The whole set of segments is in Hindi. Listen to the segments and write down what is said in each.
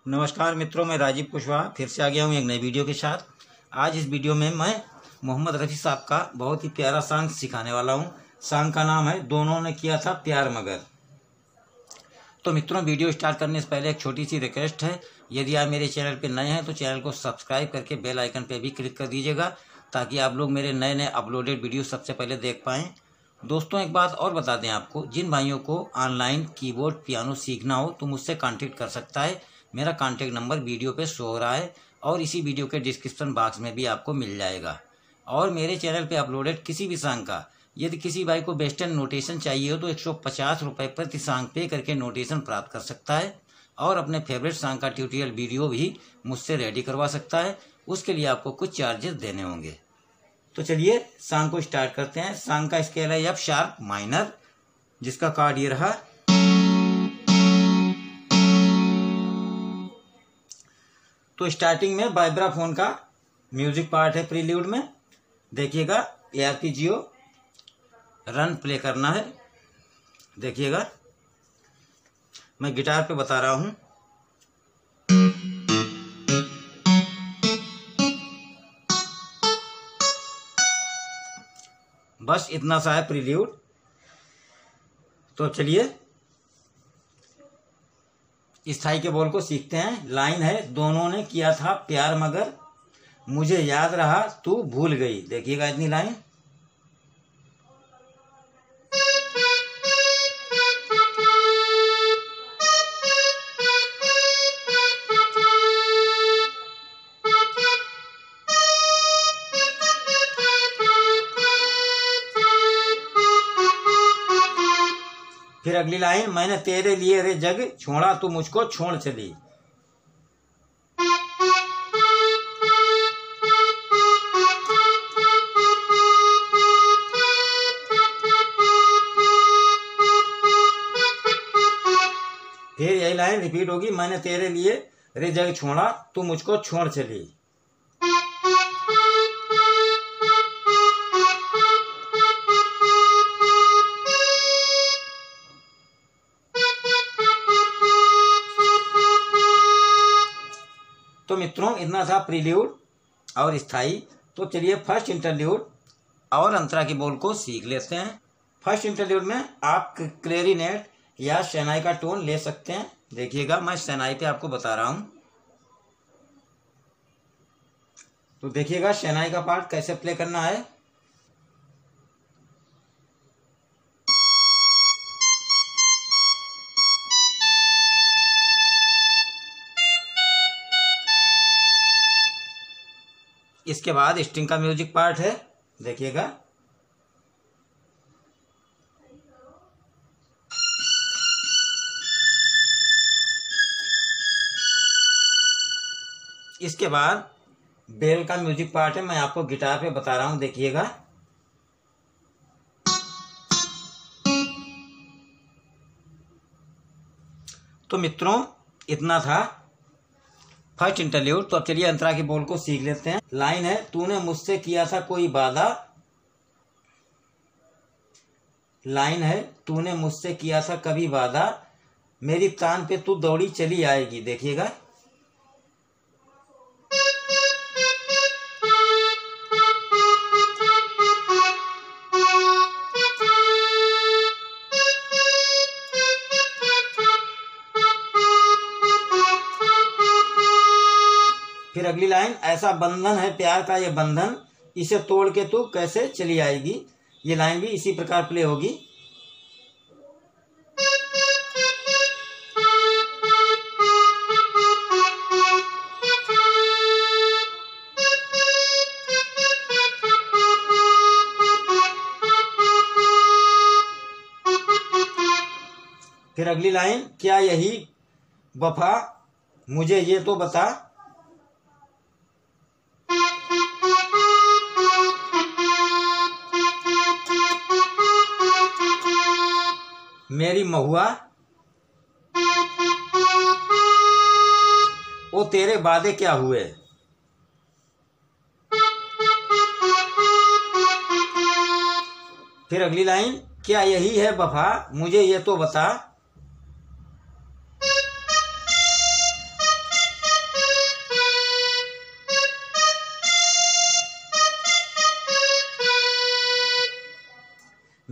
नमस्कार मित्रों, मैं राजीव कुशवाहा फिर से आ गया हूँ एक नई वीडियो के साथ। आज इस वीडियो में मैं मोहम्मद रफ़ी साहब का बहुत ही प्यारा सॉन्ग सिखाने वाला हूँ। सॉन्ग का नाम है दोनों ने किया था प्यार मगर। तो मित्रों, वीडियो स्टार्ट करने से पहले एक छोटी सी रिक्वेस्ट है, यदि आप मेरे चैनल पर नए हैं तो चैनल को सब्सक्राइब करके बेल आइकन पर भी क्लिक कर दीजिएगा ताकि आप लोग मेरे नए नए अपलोडेड वीडियो सबसे पहले देख पाएँ। दोस्तों, एक बात और बता दें आपको, जिन भाइयों को ऑनलाइन कीबोर्ड पियानो सीखना हो तो मुझसे कांटेक्ट कर सकता है। मेरा कांटेक्ट नंबर वीडियो पे शो हो रहा है और इसी वीडियो के डिस्क्रिप्शन बॉक्स में भी आपको मिल जाएगा। और मेरे चैनल पे अपलोडेड किसी भी सॉन्ग का यदि किसी भाई को वेस्टर्न नोटेशन चाहिए हो तो 150 रुपये प्रति सॉन्ग पे करके नोटेशन प्राप्त कर सकता है और अपने फेवरेट सॉन्ग का ट्यूटोरियल वीडियो भी मुझसे रेडी करवा सकता है। उसके लिए आपको कुछ चार्जेस देने होंगे। तो चलिए सॉन्ग को स्टार्ट करते हैं। सॉन्ग का स्केल है एफ शार्प माइनर, जिसका कार्ड ये रहा। तो स्टार्टिंग में वाइब्राफोन का म्यूजिक पार्ट है प्रील्यूड में। देखिएगा, ARPGO रन प्ले करना है। देखिएगा, मैं गिटार पे बता रहा हूं। बस इतना सा है प्रील्यूड। तो चलिए स्थाई के बोल को सीखते हैं। लाइन है, दोनों ने किया था प्यार मगर मुझे याद रहा तू भूल गई। देखिएगा इतनी लाइन। फिर अगली लाइन, मैंने तेरे लिए रे जग छोड़ा तू मुझको छोड़ चली। फिर यही लाइन रिपीट होगी, मैंने तेरे लिए रे जग छोड़ा तू मुझको छोड़ चली। तो मित्रों, इतना था प्रील्यूड और स्थाई। तो चलिए फर्स्ट इंटरल्यूड और अंतरा की बोल को सीख लेते हैं। फर्स्ट इंटरल्यूड में आप क्लेरिनेट या शहनाई का टोन ले सकते हैं। देखिएगा, मैं शहनाई पे आपको बता रहा हूं। तो देखिएगा शहनाई का पार्ट कैसे प्ले करना है। इसके बाद स्ट्रिंग का म्यूजिक पार्ट है। देखिएगा, इसके बाद बेल का म्यूजिक पार्ट है। मैं आपको गिटार पे बता रहा हूं। देखिएगा, तो मित्रों इतना था फर्स्ट इंटरल्यूड। तो अब चलिए अंतरा की बोल को सीख लेते हैं। लाइन है, तूने मुझसे किया था कोई वादा। लाइन है, तूने मुझसे किया था कभी वादा, मेरी तान पे तू दौड़ी चली आएगी। देखिएगा, फिर अगली लाइन, ऐसा बंधन है प्यार का ये बंधन, इसे तोड़ के तू कैसे चली आएगी। ये लाइन भी इसी प्रकार प्ले होगी। फिर अगली लाइन, क्या यही वफा मुझे ये तो बता। मेरी महुआ ओ तेरे वादे क्या हुए। फिर अगली लाइन, क्या यही है वफा मुझे ये तो बता।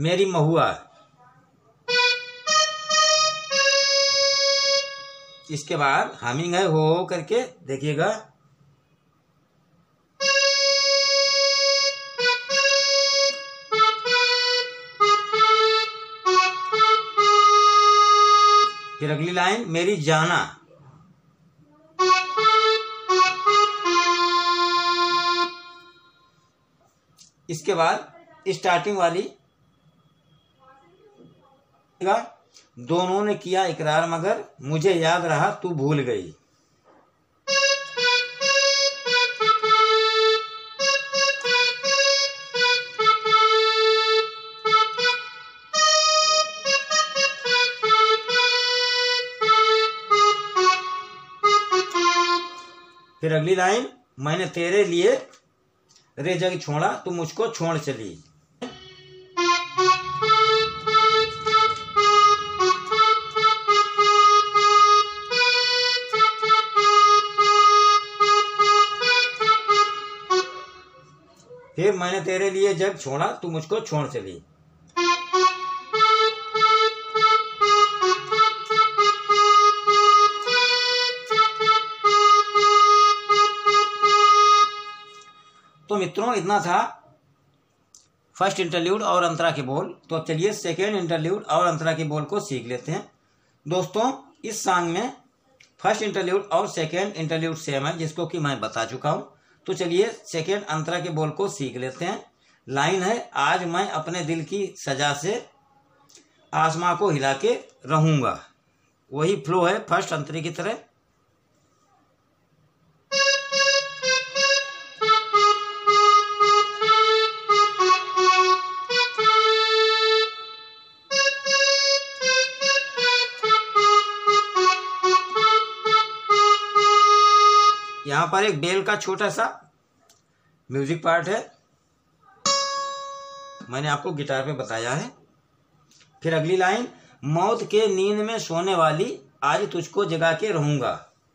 मेरी महुआ। इसके बाद हमिंग है हो करके देखिएगा। फिर अगली लाइन मेरी जाना। इसके बाद स्टार्टिंग वाली, दोनों ने किया इकरार मगर मुझे याद रहा तू भूल गई। फिर अगली लाइन मैंने तेरे लिए रे जग छोड़ा तू मुझको छोड़ चली। फिर मैंने तेरे लिए जग छोड़ा तू मुझको छोड़ चली। तो मित्रों इतना था फर्स्ट इंटरल्यूड और अंतरा के बोल। तो चलिए सेकेंड इंटरल्यूड और अंतरा के बोल को सीख लेते हैं। दोस्तों इस सॉन्ग में फर्स्ट इंटरल्यूड और सेकेंड इंटरल्यूड सेम है, जिसको कि मैं बता चुका हूं। तो चलिए सेकेंड अंतरा के बोल को सीख लेते हैं। लाइन है आज मैं अपने दिल की सजा से आसमां को हिला के रहूंगा। वही फ्लो है फर्स्ट अंतरे की तरह। यहाँ पर एक बेल का छोटा सा म्यूजिक पार्ट है, मैंने आपको गिटार पे बताया है। फिर अगली लाइन मौत के नींद में सोने वाली आज तुझको जगा के रहूंगा।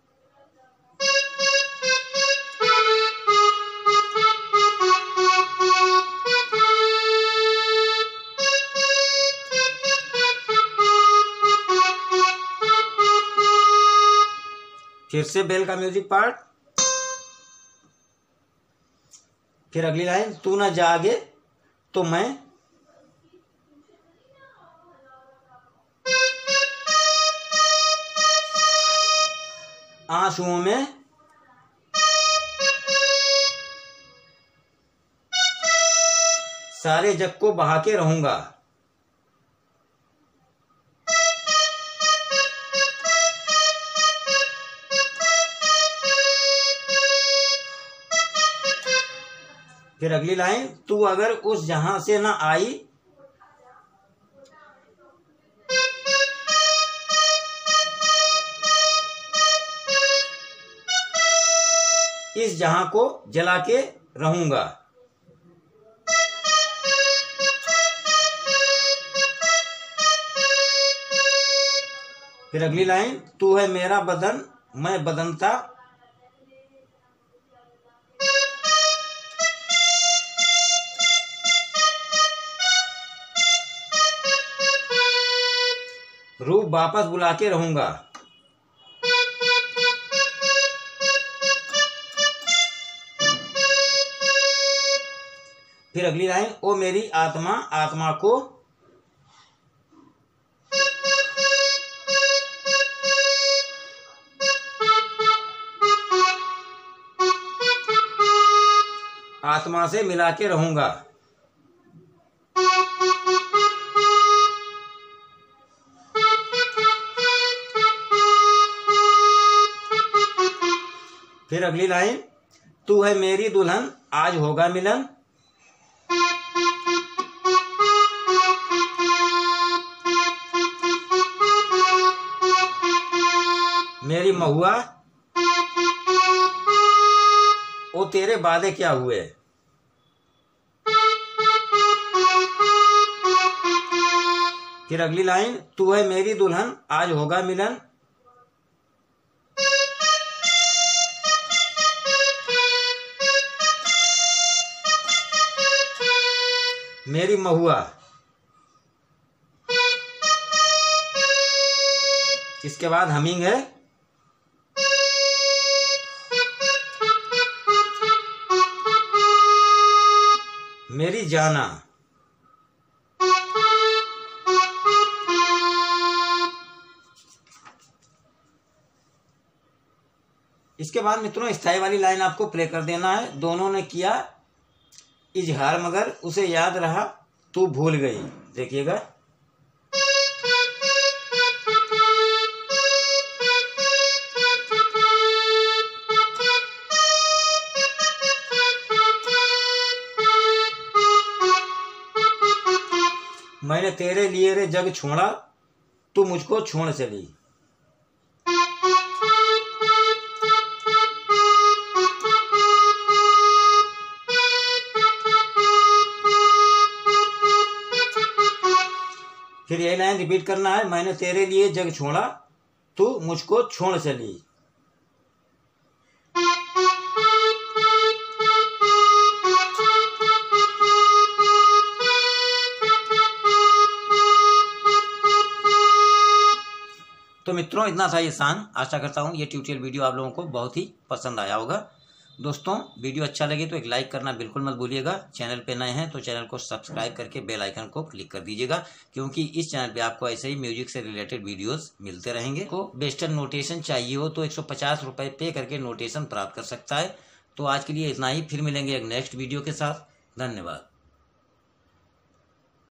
फिर से बेल का म्यूजिक पार्ट। फिर अगली लाइन तू ना जागे तो मैं आंसुओं में सारे जग को बहा के रहूंगा। फिर अगली लाइन तू अगर उस जहां से ना आई इस जहां को जला के रहूंगा। फिर अगली लाइन तू है मेरा बदन मैं बदनता रूप वापस बुला के रहूंगा। फिर अगली लाइन ओ मेरी आत्मा आत्मा को आत्मा से मिला के रहूंगा। फिर अगली लाइन तू है मेरी दुल्हन आज होगा मिलन। मेरी महुआ ओ तेरे वादे क्या हुए। फिर अगली लाइन तू है मेरी दुल्हन आज होगा मिलन। मेरी महुआ इसके बाद हमिंग है। मेरी जाना। इसके बाद मित्रों स्थाई वाली लाइन आपको प्ले कर देना है। दोनों ने किया इजहार मगर उसे याद रहा तू भूल गई। देखिएगा। मैंने तेरे लिए रे जग छोड़ा तू मुझको छोड़ चली। फिर यही लाइन रिपीट करना है। मैंने तेरे लिए जग छोड़ा तू मुझको छोड़ चली। तो मित्रों इतना था ये सॉन्ग। आशा करता हूँ ये ट्यूटोरियल वीडियो आप लोगों को बहुत ही पसंद आया होगा। दोस्तों वीडियो अच्छा लगे तो एक लाइक करना बिल्कुल मत भूलिएगा। चैनल पे नए हैं तो चैनल को सब्सक्राइब करके बेल आइकन को क्लिक कर दीजिएगा, क्योंकि इस चैनल पे आपको ऐसे ही म्यूजिक से रिलेटेड वीडियोस मिलते रहेंगे। को वेस्टर्न नोटेशन चाहिए हो तो 150 रुपये पे करके नोटेशन प्राप्त कर सकता है। तो आज के लिए इतना ही। फिर मिलेंगे एक नेक्स्ट वीडियो के साथ। धन्यवाद।